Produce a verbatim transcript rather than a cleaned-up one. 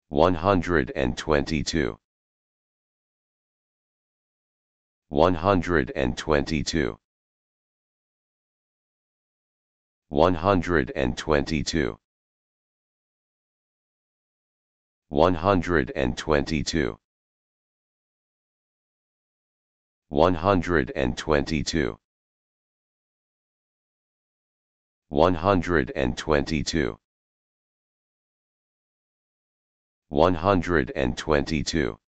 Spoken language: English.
one hundred twenty-two, one hundred twenty-two, one hundred twenty-two, one hundred twenty-two, one hundred twenty-two, one hundred twenty-two, one hundred twenty-two,